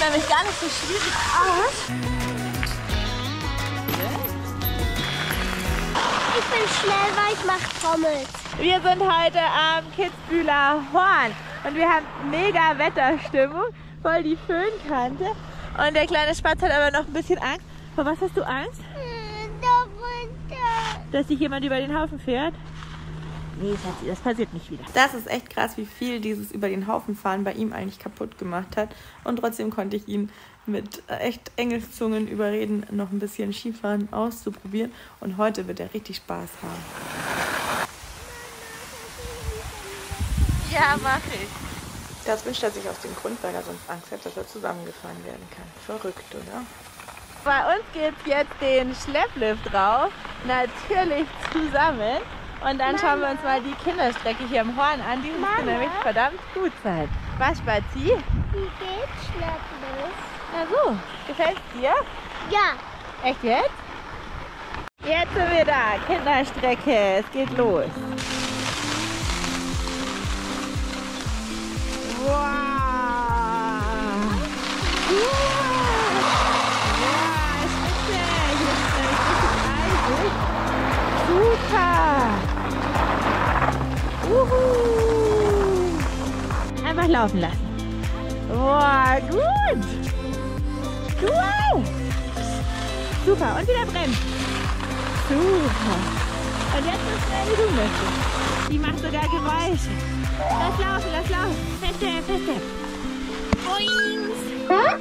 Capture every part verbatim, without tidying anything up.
nämlich gar nicht so schwierig aus. Ich bin schnell, weil ich mache Trommel. Wir sind heute am Kitzbüheler Horn und wir haben mega Wetterstimmung, voll die Föhnkante. Und der kleine Spatz hat aber noch ein bisschen Angst. Vor was hast du Angst? Da runter. Dass sich jemand über den Haufen fährt? Nee, Schatzi, das passiert nicht wieder. Das ist echt krass, wie viel dieses über den Haufen fahren bei ihm eigentlich kaputt gemacht hat. Und trotzdem konnte ich ihn mit echt Engelszungen überreden, noch ein bisschen Skifahren auszuprobieren. Und heute wird er richtig Spaß haben. Ja, mach ich. Das wünscht er sich aus dem Grund, weil er sonst Angst hat, dass er zusammengefahren werden kann. Verrückt, oder? Bei uns geht es jetzt den Schlepplift rauf. Natürlich zusammen. Und dann schauen wir uns mal die Kinderstrecke hier am Horn an. Die müsste nämlich verdammt gut sein. Was, Spazi? Wie geht's, Schlepplift? Na so, gefällt's dir? Ja. Echt jetzt? Jetzt sind wir da, Kinderstrecke, es geht los. Wow! Wow, spitze! Hier ist nämlich richtig eisig. Super! Uhu. Einfach laufen lassen. Wow, gut! Wow! Super, und wieder bremsen. Super. Und jetzt so schnell wie du möchtest. Die macht sogar Geräusche. Lass laufen, lass laufen. Feste, feste. Boings.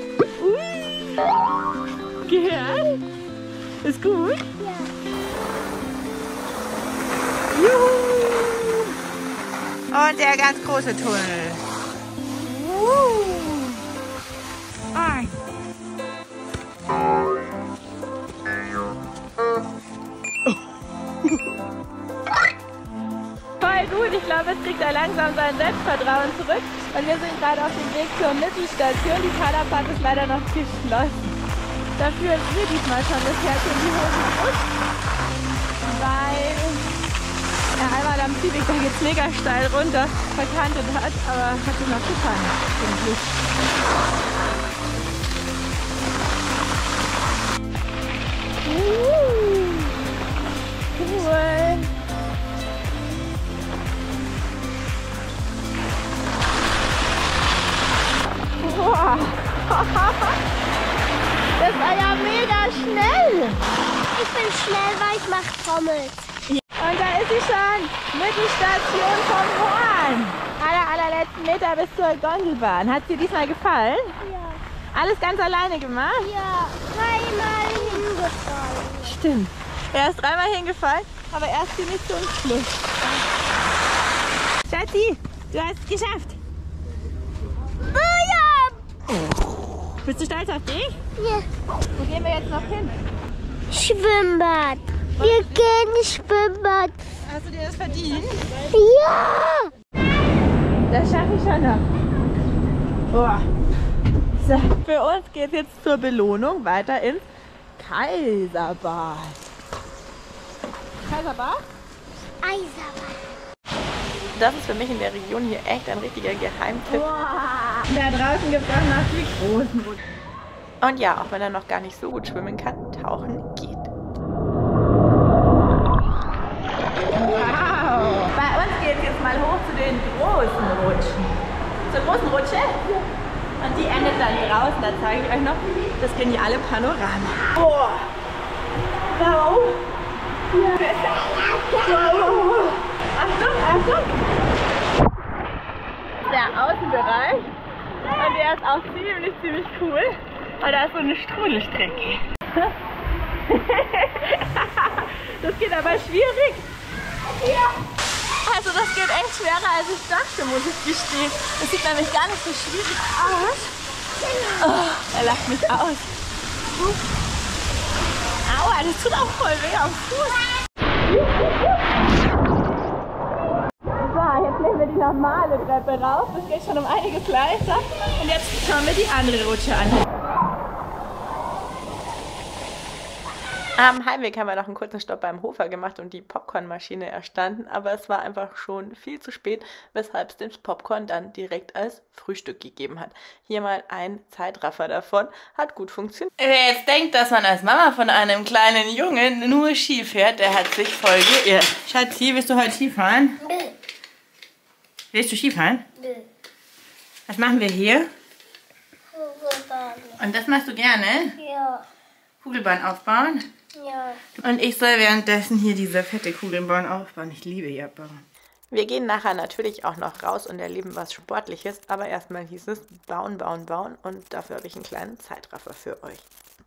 Ui. Gehört? Ist gut? Ja. Juhu. Und der ganz große Tunnel. Uh. Ah. Voll gut, ich glaube, es kriegt er langsam sein Selbstvertrauen zurück. Und wir sind gerade auf dem Weg zur Mittelstation. Die Kaderfahrt ist leider noch geschlossen. Dafür ist mir diesmal schon das Herz in die Hose gerutscht, weil er einmal am Ziehweg, da geht es mega steil runter, verkantet hat, aber hat ihm noch gefallen, zum Glück. Uh, cool. Wow. Das war ja mega schnell. Ich bin schnell, weil ich mache Trommel. Und da ist sie schon, Mittelstation vom Horn. Aller, allerletzten Meter bis zur Gondelbahn. Hat dir diesmal gefallen? Ja. Alles ganz alleine gemacht? Ja, dreimal hingefallen. Stimmt. Er ist dreimal hingefallen, aber erst ziemlich zum Schluss. Schatzi, du hast es geschafft. Bist du stolz auf dich? Ja. Wo gehen wir jetzt noch hin? Schwimmbad. Wir gehen ins Schwimmbad. Hast du dir das verdient? Ja. Das schaffe ich schon noch. Boah. So, für uns geht es jetzt zur Belohnung weiter ins Kaiserbad. Kaiserbad? Eiserbad. Das ist für mich in der Region hier echt ein richtiger Geheimtipp. Boah. Da draußen gibt es auch noch die großen Rutschen. Und ja, auch wenn er noch gar nicht so gut schwimmen kann, tauchen geht. Wow. Bei uns geht es jetzt mal hoch zu den großen Rutschen. Zur großen Rutsche. Und die endet dann draußen. Da zeige ich euch noch das geniale Panorama. Boah. Wow. Wow. Achtung, Achtung. Der Außenbereich. Und der ist auch ziemlich, ziemlich cool. Und da ist so eine Strudelstrecke. Das geht aber schwierig. Ja. Also das geht echt schwerer als ich dachte, muss ich gestehen. Das sieht nämlich gar nicht so schwierig aus. Oh, er lacht mich aus. Aua, das tut auch voll weh am Fuß. So, jetzt nehmen wir die normale Treppe rauf. Das geht schon um einiges leichter. Und jetzt schauen wir die andere Rutsche an. Am Heimweg haben wir noch einen kurzen Stopp beim Hofer gemacht und die Popcornmaschine erstanden, aber es war einfach schon viel zu spät, weshalb es das Popcorn dann direkt als Frühstück gegeben hat. Hier mal ein Zeitraffer davon, hat gut funktioniert. Wer jetzt denkt, dass man als Mama von einem kleinen Jungen nur Ski fährt, der hat sich voll geirrt. Schatzi, willst du heute Skifahren? Nö. Willst du Skifahren? Nö. Was machen wir hier? Kugelbahn. Und das machst du gerne? Ja. Kugelbahn aufbauen? Ja. Und ich soll währenddessen hier diese fette Kugelbahn aufbauen. Ich liebe ja bauen. Wir gehen nachher natürlich auch noch raus und erleben was Sportliches. Aber erstmal hieß es bauen, bauen, bauen. Und dafür habe ich einen kleinen Zeitraffer für euch.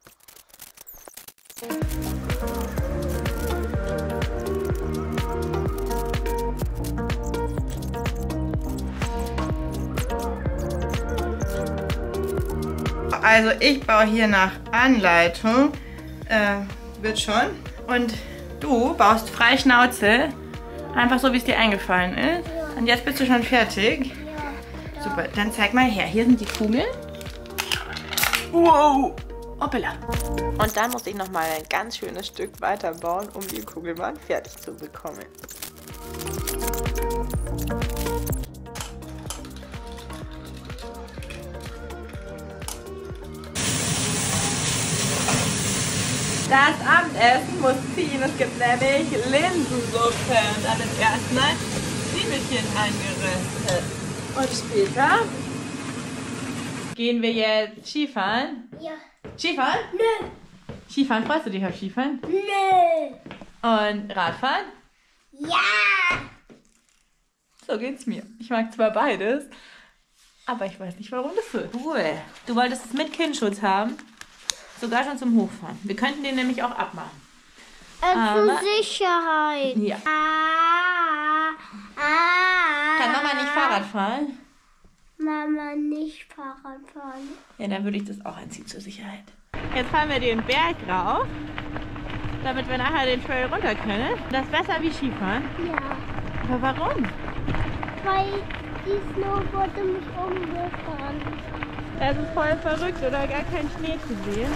Also ich baue hier nach Anleitung. Äh, wird schon. Und du baust frei Schnauze. Einfach so, wie es dir eingefallen ist. Ja. Und jetzt bist du schon fertig. Ja. Super, dann zeig mal her. Hier sind die Kugeln. Wow. Hoppala. Und dann muss ich noch mal ein ganz schönes Stück weiter bauen, um die Kugelbahn fertig zu bekommen. Das Abendessen muss ziehen. Es gibt nämlich Linsensuppe. Und dann ist erstmal Zwiebelchen eingeröstet. Und später gehen wir jetzt Skifahren. Ja. Skifahren? Nö. Skifahren, freust du dich auf Skifahren? Nö. Und Radfahren? Ja. So geht's mir. Ich mag zwar beides, aber ich weiß nicht, warum das so ist. Cool. Du wolltest es mit Kindschutz haben? Sogar schon zum Hochfahren. Wir könnten den nämlich auch abmachen. Äh, Aber- zur Sicherheit. Ja. Ah, ah. Kann Mama nicht Fahrrad fahren? Mama nicht Fahrrad fahren. Ja, dann würde ich das auch anziehen zur Sicherheit. Jetzt fahren wir den Berg rauf, damit wir nachher den Trail runter können. Das ist besser wie Skifahren. Ja. Aber warum? Weil die Snowboarder mich umgefahren. Das ist voll verrückt, oder gar kein Schnee zu sehen.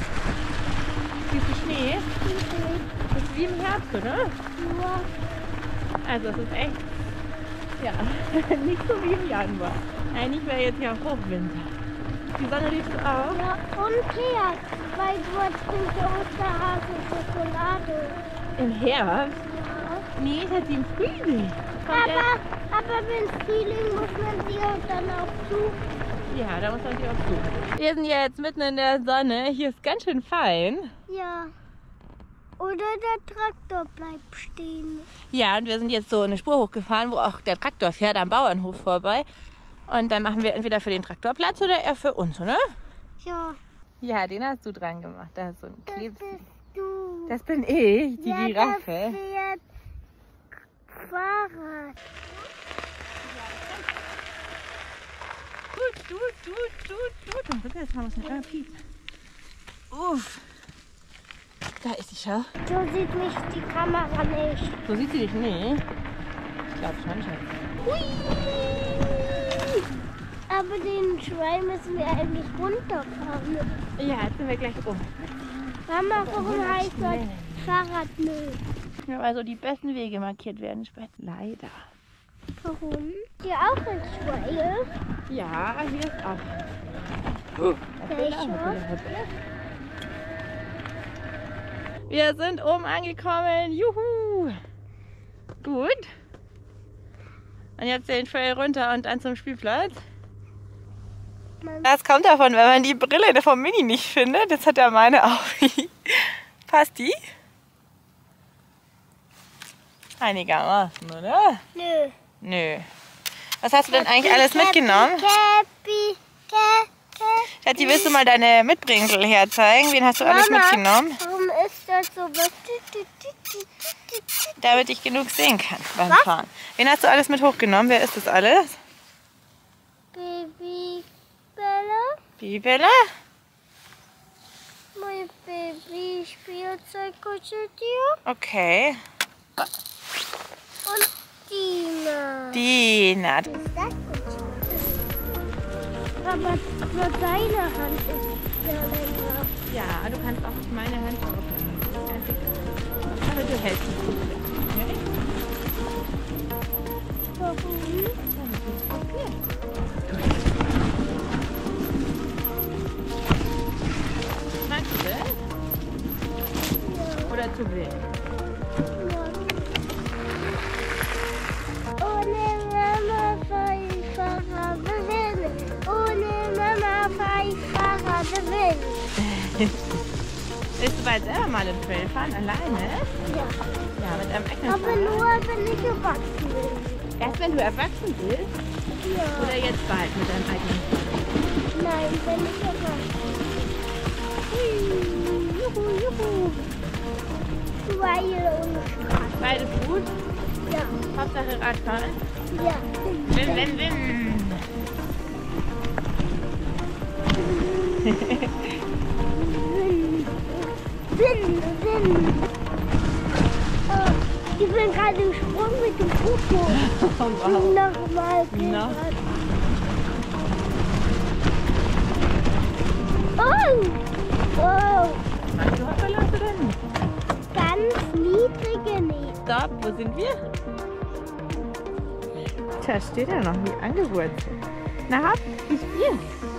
Siehst du Schnee? Das ist wie im Herbst, oder? Ja. Also es ist echt, ja, nicht so wie im Januar. Eigentlich wäre jetzt ja Hochwinter. Die Sonne liegt auch. Ja, und her, weil dort trinkt der Osterhase Schokolade. Im Herbst? Ja. Nee, das hat sie im Frühling. Kommt erst- Aber, aber wenn Frühling muss man sie auch dann auch suchen. Ja, da muss man sich auch suchen. Wir sind jetzt mitten in der Sonne. Hier ist ganz schön fein. Ja. Oder der Traktor bleibt stehen. Ja, und wir sind jetzt so eine Spur hochgefahren, wo auch der Traktor fährt am Bauernhof vorbei. Und dann machen wir entweder für den Traktor Platz oder er für uns, oder? Ja. Ja, den hast du dran gemacht. Da ist so ein Das Kleb. bist du. Das bin ich, die ja, Giraffe. Der fährt Fahrrad. Tut, tut, tut, tut, tut. Und jetzt haben wir es nicht. Ah, piep. Uff. Da ist sie schon. So sieht mich die Kamera nicht. So sieht sie dich nicht. Ich glaube schon, Schatz. Aber den Trail müssen wir eigentlich runterfahren. Ja, jetzt sind wir gleich um. Mama, warum heißt das Fahrradmüll? Ja, weil so die besten Wege markiert werden später. Leider. Warum? Hier auch ein Trail. Ja, hier ist auch. Oh, Welcher? wir sind oben angekommen. Juhu! Gut. Und jetzt den Trail runter und dann zum Spielplatz. Das kommt davon, wenn man die Brille vom Mini nicht findet. Jetzt hat er meine auch. Passt die? Einigermaßen, oder? Nö. Nö. Was hast du denn eigentlich alles mitgenommen? Käppi, Kä, Kä. Schatzi, willst du mal deine Mitbringsel herzeigen? Wen hast du alles Mama, mitgenommen? warum ist das so was? Damit ich genug sehen kann beim Was? Fahren. Wen hast du alles mit hochgenommen? Wer ist das alles? Baby Bella, Bibella? mein Baby Spielzeugkuscheltier Okay. und Dina. Dina. Ist das Kuscheltier? Aber nur deine Hand ist der länger. Ja, du kannst auch meine Hand aufnehmen. Aber du hältst es gut. Okay? Warum? Magst du das? Oder zu wild? Ohne Mama fahr ich Fahrrad hin. Ohne Mama fahr ich Fahrrad hin. Willst du bald selber mal im Trail fahren? Alleine? Ja. Ja, mit einem eigenen Aber Fahrrad? nur, wenn ich erwachsen bin. Erst wenn du erwachsen bist? Ja. Oder jetzt bald mit deinem eigenen Fahrrad? Nein, wenn ich erwachsen bin. Juhu, juhu. Weil und Straße. Beides gut? Ja. Hauptsache Radfahren? Ja. Wim, wim, wim. Sinn, Sinn. Oh, ich bin gerade im Sprung mit dem Foto. Oh, wow. Nochmal. Na? Oh! Oh! Magst du Hoppala oder nicht? Ganz niedrige nicht. Stopp, wo sind wir? Da steht er noch nie angewurzelt. Na hopp, ich spiel.